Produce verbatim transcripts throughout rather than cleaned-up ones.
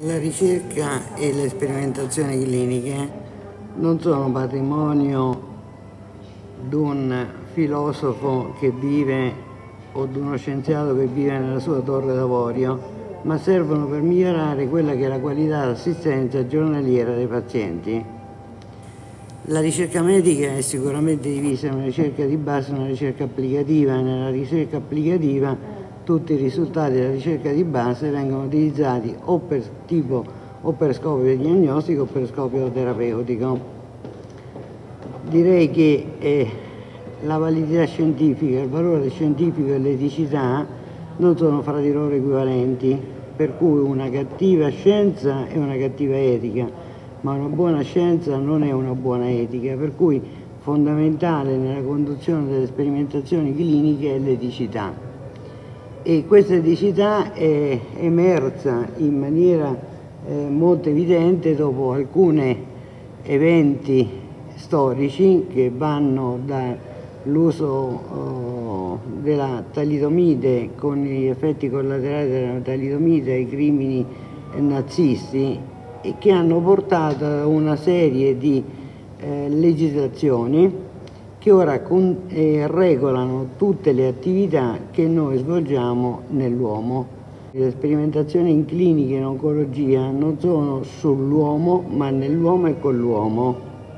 La ricerca e le sperimentazioni cliniche non sono patrimonio di un filosofo che vive o di uno scienziato che vive nella sua torre d'avorio, ma servono per migliorare quella che è la qualità d'assistenza giornaliera dei pazienti. La ricerca medica è sicuramente divisa in una ricerca di base e una ricerca applicativa. Nella ricerca applicativa tutti i risultati della ricerca di base vengono utilizzati o per, tipo, o per scopo diagnostico o per scopo terapeutico. Direi che eh, la validità scientifica, il valore scientifico e l'eticità non sono fra di loro equivalenti, per cui una cattiva scienza è una cattiva etica, ma una buona scienza non è una buona etica, per cui fondamentale nella conduzione delle sperimentazioni cliniche è l'eticità. E questa eticità è emersa in maniera eh, molto evidente dopo alcuni eventi storici che vanno dall'uso oh, della talidomide con gli effetti collaterali della talidomide ai crimini nazisti e che hanno portato a una serie di eh, legislazioni che ora con, eh, regolano tutte le attività che noi svolgiamo nell'uomo. Le sperimentazioni in clinica in oncologia non sono sull'uomo, ma nell'uomo e con l'uomo.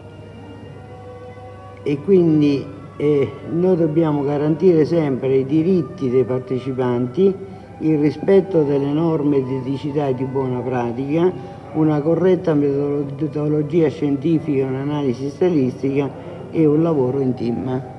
E quindi eh, noi dobbiamo garantire sempre i diritti dei partecipanti, il rispetto delle norme di eticità e di buona pratica, una corretta metodologia scientifica e un'analisi statistica e un lavoro in team.